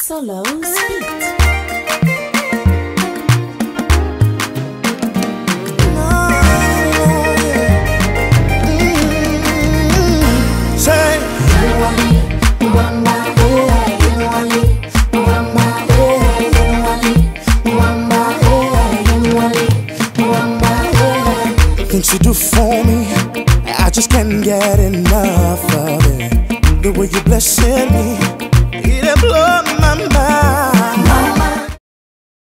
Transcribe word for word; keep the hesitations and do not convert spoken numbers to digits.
Solo Speed. Things you do for me, I just can't get enough of it. The way you blessing me, it blow my mind.